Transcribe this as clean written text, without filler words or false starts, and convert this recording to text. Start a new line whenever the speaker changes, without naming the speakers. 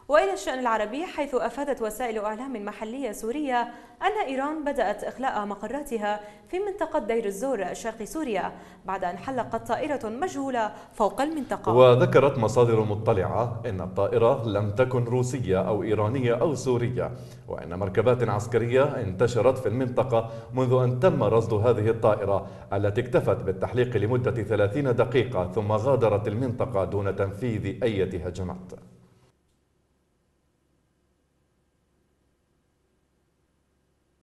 وإلى الشأن العربي، حيث أفادت وسائل إعلام محلية سورية أن إيران بدأت إخلاء مقراتها في منطقة دير الزور شرق سوريا بعد أن حلقت طائرة مجهولة فوق المنطقة.
وذكرت مصادر مطلعة أن الطائرة لم تكن روسية أو إيرانية أو سورية، وأن مركبات عسكرية انتشرت في المنطقة منذ أن تم رصد هذه الطائرة التي اكتفت بالتحليق لمدة 30 دقيقة ثم غادرت المنطقة دون تنفيذ أي هجمات.